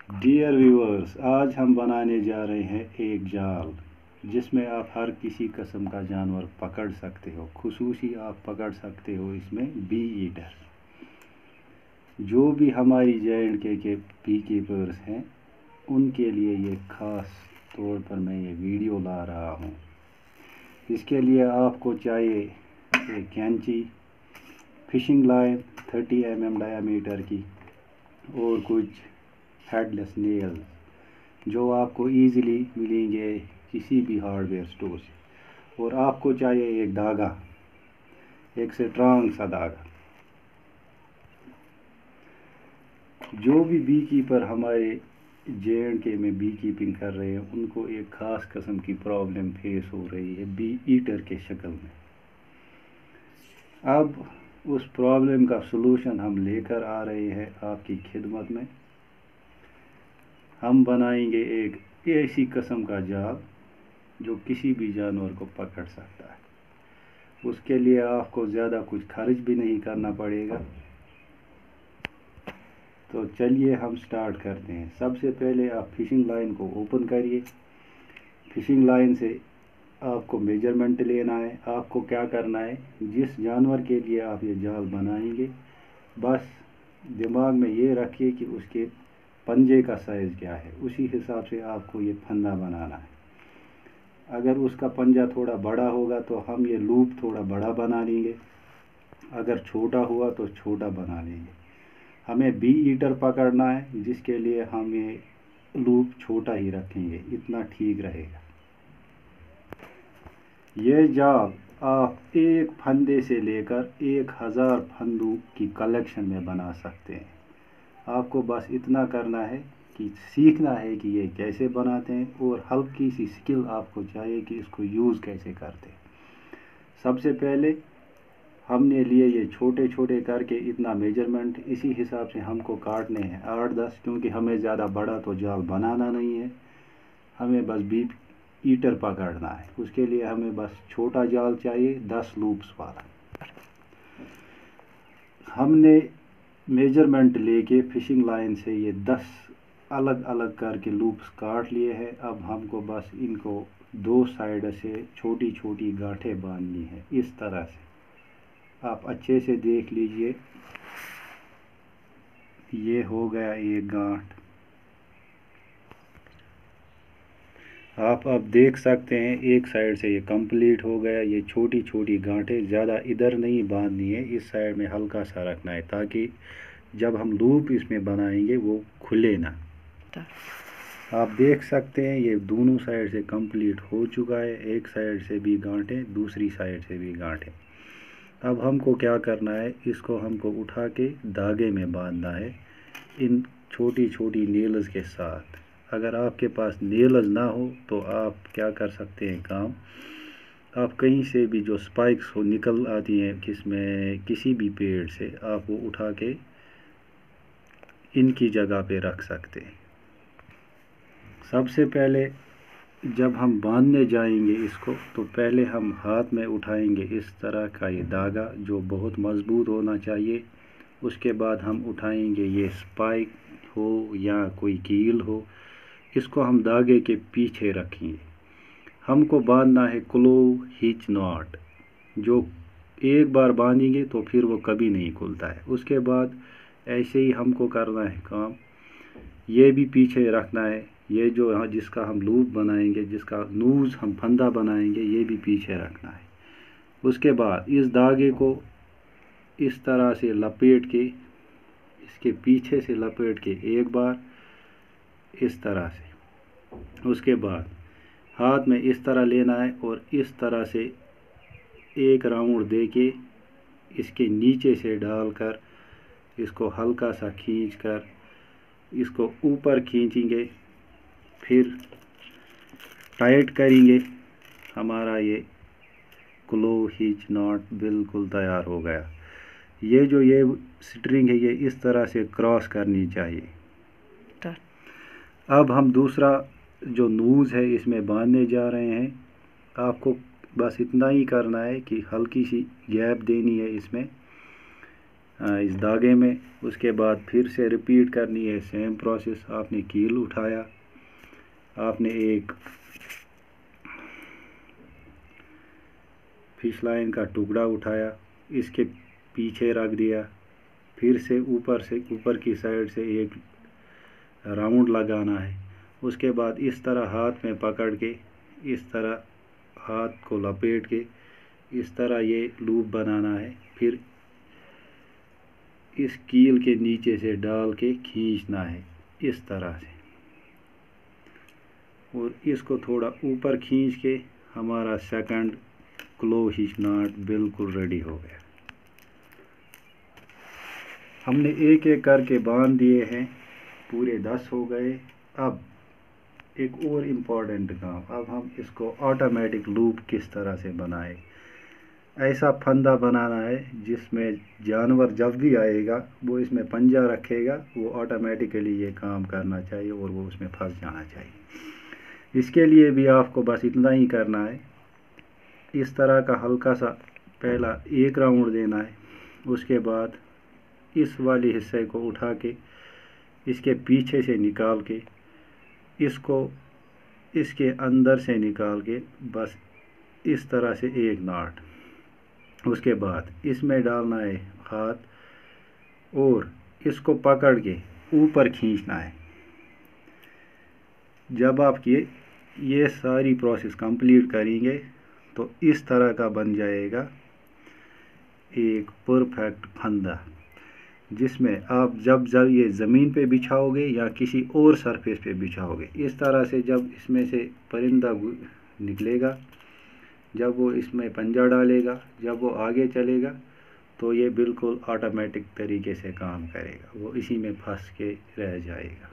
Dear viewers, आज हम बनाने जा रहे हैं एक जाल जिसमें आप हर किसी किस्म का जानवर पकड़ सकते हो। खुसूसी आप पकड़ सकते हो इसमें बी ईटर। जो भी हमारी J&K के बी कीपर्स हैं उनके लिए ये ख़ास तौर पर मैं ये वीडियो ला रहा हूँ। इसके लिए आपको चाहिए एक कैंची, फिशिंग लाइन 30 mm डायामीटर की और कुछ हेडलेस नेल्स जो आपको इजीली मिलेंगे किसी भी हार्डवेयर स्टोर से। और आपको चाहिए एक धागा, एक स्ट्रॉन्ग सा धागा। जो भी बी कीपर हमारे J&K में बी कीपिंग कर रहे हैं उनको एक ख़ास किस्म की प्रॉब्लम फेस हो रही है बी ईटर के शक्ल में। अब उस प्रॉब्लम का सलूशन हम लेकर आ रहे हैं आपकी खिदमत में। हम बनाएंगे एक ऐसी किस्म का जाल जो किसी भी जानवर को पकड़ सकता है। उसके लिए आपको ज़्यादा कुछ खर्च भी नहीं करना पड़ेगा। तो चलिए हम स्टार्ट करते हैं। सबसे पहले आप फिशिंग लाइन को ओपन करिए। फिशिंग लाइन से आपको मेजरमेंट लेना है। आपको क्या करना है, जिस जानवर के लिए आप ये जाल बनाएंगे बस दिमाग में ये रखिए कि उसके पंजे का साइज़ क्या है, उसी हिसाब से आपको ये फंदा बनाना है। अगर उसका पंजा थोड़ा बड़ा होगा तो हम ये लूप थोड़ा बड़ा बना लेंगे, अगर छोटा हुआ तो छोटा बना लेंगे। हमें बी ईटर पकड़ना है जिसके लिए हम ये लूप छोटा ही रखेंगे, इतना ठीक रहेगा। ये जाल आप एक फंदे से लेकर 1000 फंदों की कलेक्शन में बना सकते हैं। आपको बस इतना करना है कि सीखना है कि ये कैसे बनाते हैं और हल्की सी स्किल आपको चाहिए कि इसको यूज़ कैसे करते हैं। सबसे पहले हमने लिए ये छोटे छोटे करके इतना मेजरमेंट, इसी हिसाब से हमको काटने हैं 8-10, क्योंकि हमें ज़्यादा बड़ा तो जाल बनाना नहीं है, हमें बस बी ईटर पकड़ना है। उसके लिए हमें बस छोटा जाल चाहिए 10 लूप्स वाला। हमने मेजरमेंट लेके फिशिंग लाइन से ये 10 अलग अलग करके लूप्स काट लिए हैं। अब हमको बस इनको दो साइड से छोटी छोटी गांठें बांधनी है इस तरह से। आप अच्छे से देख लीजिए, ये हो गया एक गांठ। आप अब देख सकते हैं एक साइड से ये कंप्लीट हो गया। ये छोटी छोटी गांठें ज़्यादा इधर नहीं बांधनी है, इस साइड में हल्का सा रखना है ताकि जब हम लूप इसमें बनाएंगे वो खुले ना। आप देख सकते हैं ये दोनों साइड से कंप्लीट हो चुका है, एक साइड से भी गांठें, दूसरी साइड से भी गांठें। अब हमको क्या करना है, इसको हमको उठा के धागे में बांधना है इन छोटी छोटी नेल्स के साथ। अगर आपके पास नेल्स ना हो तो आप क्या कर सकते हैं काम, आप कहीं से भी जो स्पाइक्स हो निकल आती हैं किसी भी पेड़ से, आप वो उठा के इनकी जगह पे रख सकते हैं। सबसे पहले जब हम बांधने जाएंगे इसको तो पहले हम हाथ में उठाएंगे इस तरह का ये धागा जो बहुत मज़बूत होना चाहिए। उसके बाद हम उठाएंगे ये स्पाइक हो या कोई कील हो, इसको हम धागे के पीछे रखेंगे। हमको बांधना है क्लो हिच नॉट, जो एक बार बांधेंगे तो फिर वो कभी नहीं खुलता है। उसके बाद ऐसे ही हमको करना है काम, ये भी पीछे रखना है। ये जो जिसका हम लूप बनाएंगे, जिसका नूज़ हम फंदा बनाएंगे, ये भी पीछे रखना है। उसके बाद इस धागे को इस तरह से लपेट के, इसके पीछे से लपेट के एक बार इस तरह से, उसके बाद हाथ में इस तरह लेना है और इस तरह से एक राउंड दे के इसके नीचे से डालकर इसको हल्का सा खींच कर इसको ऊपर खींचेंगे, फिर टाइट करेंगे। हमारा ये क्लो हिच नॉट बिल्कुल तैयार हो गया। ये जो ये स्ट्रिंग है ये इस तरह से क्रॉस करनी चाहिए। अब हम दूसरा जो नूज़ है इसमें बांधने जा रहे हैं। आपको बस इतना ही करना है कि हल्की सी गैप देनी है इसमें। इस धागे में। उसके बाद फिर से रिपीट करनी है सेम प्रोसेस। आपने कील उठाया, आपने एक फिश लाइन का टुकड़ा उठाया, इसके पीछे रख दिया, फिर से ऊपर की साइड से एक राउंड लगाना है। उसके बाद इस तरह हाथ में पकड़ के, इस तरह हाथ को लपेट के इस तरह ये लूप बनाना है। फिर इस कील के नीचे से डाल के खींचना है इस तरह से, और इसको थोड़ा ऊपर खींच के हमारा सेकंड क्लो हिच नॉट बिल्कुल रेडी हो गया। हमने एक एक करके बांध दिए हैं, पूरे 10 हो गए। अब एक और इम्पोर्टेंट काम, अब हम इसको ऑटोमेटिक लूप किस तरह से बनाए। ऐसा फंदा बनाना है जिसमें जानवर जब भी आएगा वो इसमें पंजा रखेगा, वो ऑटोमेटिकली ये काम करना चाहिए और वो उसमें फंस जाना चाहिए। इसके लिए भी आपको बस इतना ही करना है, इस तरह का हल्का सा पहला एक राउंड देना है। उसके बाद इस वाले हिस्से को उठा के इसके पीछे से निकाल के इसको इसके अंदर से निकाल के बस इस तरह से एक नाट। उसके बाद इसमें डालना है हाथ और इसको पकड़ के ऊपर खींचना है। जब आप ये सारी प्रोसेस कंप्लीट करेंगे तो इस तरह का बन जाएगा एक परफेक्ट फंदा, जिसमें आप जब ये ज़मीन पे बिछाओगे या किसी और सरफेस पे बिछाओगे, इस तरह से जब इसमें से परिंदा निकलेगा, जब वो इसमें पंजा डालेगा, जब वो आगे चलेगा तो ये बिल्कुल ऑटोमेटिक तरीके से काम करेगा, वो इसी में फंस के रह जाएगा।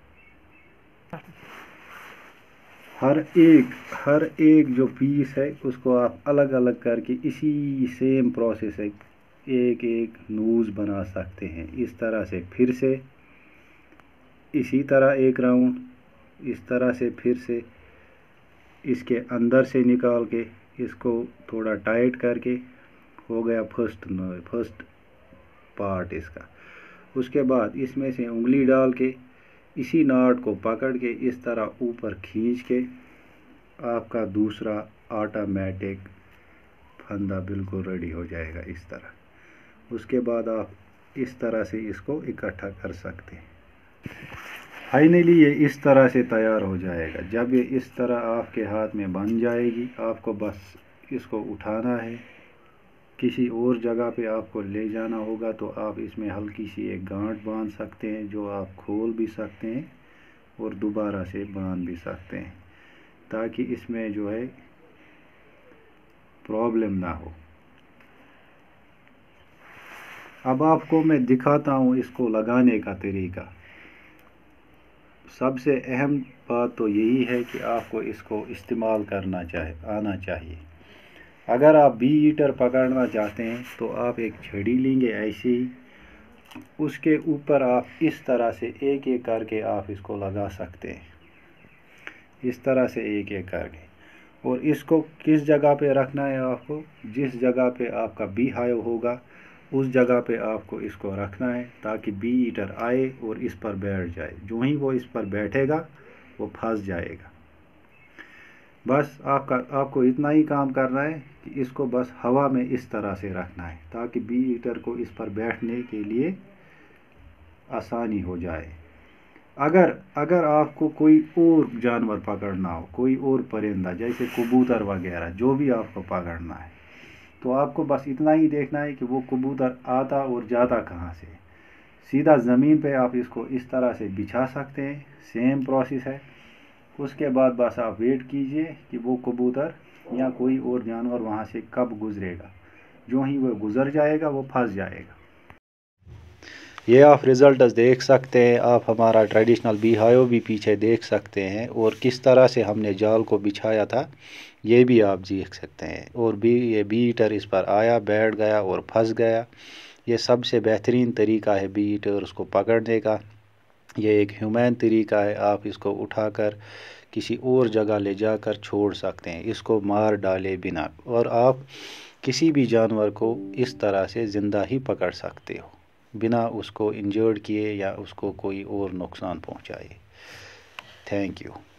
हर एक जो पीस है उसको आप अलग अलग करके इसी सेम प्रोसेस है एक एक नूज़ बना सकते हैं। इस तरह से फिर से इसी तरह एक राउंड, इस तरह से फिर से इसके अंदर से निकाल के इसको थोड़ा टाइट करके हो गया फर्स्ट पार्ट इसका। उसके बाद इसमें से उंगली डाल के इसी नाट को पकड़ के इस तरह ऊपर खींच के आपका दूसरा ऑटोमेटिक फंदा बिल्कुल रेडी हो जाएगा इस तरह। उसके बाद आप इस तरह से इसको इकट्ठा कर सकते हैं। फाइनली ये इस तरह से तैयार हो जाएगा। जब ये इस तरह आपके हाथ में बन जाएगी, आपको बस इसको उठाना है, किसी और जगह पे आपको ले जाना होगा तो आप इसमें हल्की सी एक गांठ बांध सकते हैं, जो आप खोल भी सकते हैं और दोबारा से बांध भी सकते हैं, ताकि इसमें जो है प्रॉब्लम ना हो। अब आपको मैं दिखाता हूँ इसको लगाने का तरीका। सबसे अहम बात तो यही है कि आपको इसको इस्तेमाल आना चाहिए। अगर आप बी ईटर पकड़ना चाहते हैं तो आप एक छड़ी लेंगे ऐसे ही, उसके ऊपर आप इस तरह से एक एक करके आप इसको लगा सकते हैं, इस तरह से एक एक करके। और इसको किस जगह पे रखना है आपको, जिस जगह पे आपका बी हाइव होगा उस जगह पे आपको इसको रखना है, ताकि बी ईटर आए और इस पर बैठ जाए। जो ही वो इस पर बैठेगा वो फंस जाएगा। बस आपको इतना ही काम करना है कि इसको बस हवा में इस तरह से रखना है, ताकि बी ईटर को इस पर बैठने के लिए आसानी हो जाए। अगर आपको कोई और जानवर पकड़ना हो, कोई और परिंदा जैसे कबूतर वगैरह जो भी आपको पकड़ना है, तो आपको बस इतना ही देखना है कि वो कबूतर आता और जाता कहाँ से। सीधा ज़मीन पे आप इसको इस तरह से बिछा सकते हैं, सेम प्रोसेस है। उसके बाद बस आप वेट कीजिए कि वो कबूतर या कोई और जानवर वहाँ से कब गुजरेगा। जो ही वो गुजर जाएगा वो फंस जाएगा। ये आप रिज़ल्ट देख सकते हैं, आप हमारा ट्रेडिशनल बी हाइव भी पीछे देख सकते हैं, और किस तरह से हमने जाल को बिछाया था ये भी आप देख सकते हैं। और ये बी ईटर इस पर आया, बैठ गया और फंस गया। ये सबसे बेहतरीन तरीका है बी ईटर उसको पकड़ने का। ये एक ह्यूमन तरीका है, आप इसको उठाकर किसी और जगह ले जाकर छोड़ सकते हैं, इसको मार डाले बिना। और आप کسی بھی جانور کو اس طرح سے زندہ ہی پکڑ سکتے ہو بنا اس کو انجرڈ کیے یا اس کو کوئی اور نقصان پہنچائے۔ Thank you.